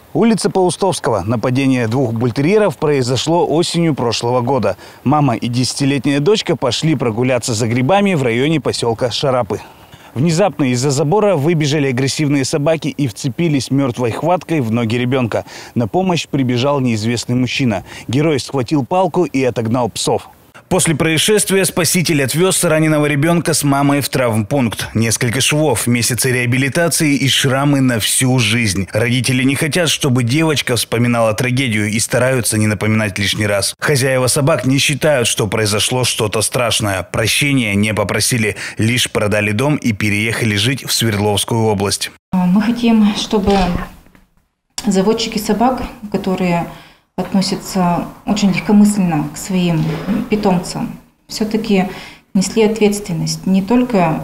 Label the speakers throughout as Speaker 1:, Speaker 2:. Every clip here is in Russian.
Speaker 1: Улица Паустовского. Нападение двух бультерьеров произошло осенью прошлого года. Мама и 10-летняя дочка пошли прогуляться за грибами в районе поселка Шарапы. Внезапно из-за забора выбежали агрессивные собаки и вцепились мертвой хваткой в ноги ребенка. На помощь прибежал неизвестный мужчина. Герой схватил палку и отогнал псов. После происшествия спаситель отвез раненого ребенка с мамой в травмпункт. Несколько швов, месяцы реабилитации и шрамы на всю жизнь. Родители не хотят, чтобы девочка вспоминала трагедию и стараются не напоминать лишний раз. Хозяева собак не считают, что произошло что-то страшное. Прощения не попросили, лишь продали дом и переехали жить в Свердловскую область.
Speaker 2: Мы хотим, чтобы заводчики собак, которые относятся очень легкомысленно к своим питомцам, все-таки несли ответственность не только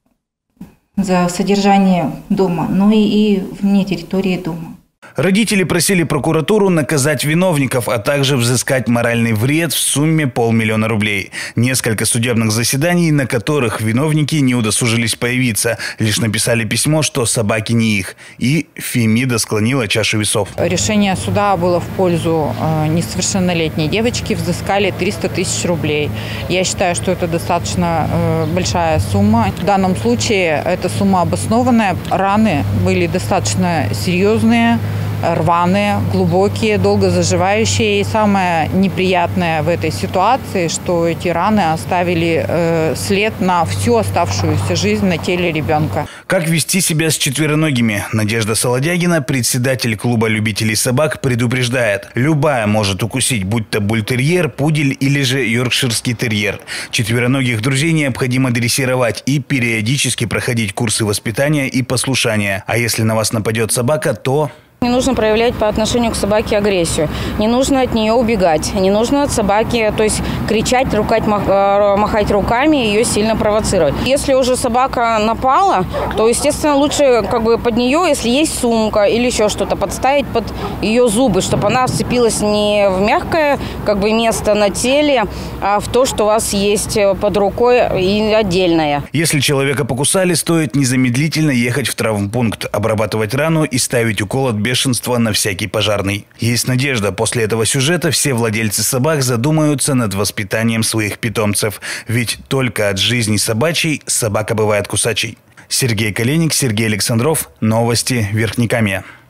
Speaker 2: за содержание дома, но и вне территории дома.
Speaker 1: Родители просили прокуратуру наказать виновников, а также взыскать моральный вред в сумме 500 000 рублей. Несколько судебных заседаний, на которых виновники не удосужились появиться. Лишь написали письмо, что собаки не их. И Фемида склонила чашу весов.
Speaker 3: Решение суда было в пользу несовершеннолетней девочки. Взыскали 300 000 рублей. Я считаю, что это достаточно большая сумма. В данном случае эта сумма обоснованная. Раны были достаточно серьезные, рваные, глубокие, долго заживающие. И самое неприятное в этой ситуации, что эти раны оставили след на всю оставшуюся жизнь на теле ребенка.
Speaker 1: Как вести себя с четвероногими? Надежда Солодягина, председатель клуба любителей собак, предупреждает. Любая может укусить, будь то бультерьер, пудель или же йоркширский терьер. Четвероногих друзей необходимо дрессировать и периодически проходить курсы воспитания и послушания. А если на вас нападет собака, то...
Speaker 4: Не нужно проявлять по отношению к собаке агрессию. Не нужно от нее убегать. Не нужно от собаки, то есть кричать, махать руками и ее сильно провоцировать. Если уже собака напала, то, естественно, лучше под нее, если есть сумка или еще что-то, подставить под ее зубы, чтобы она вцепилась не в мягкое место на теле, а в то, что у вас есть под рукой и отдельное.
Speaker 1: Если человека покусали, стоит незамедлительно ехать в травмпункт, обрабатывать рану и ставить укол от бешенства на всякий пожарный. Есть надежда, после этого сюжета все владельцы собак задумаются над воспитанием своих питомцев. Ведь только от жизни собачьей собака бывает кусачей. Сергей Коленник, Сергей Александров. Новости Верхнекамья.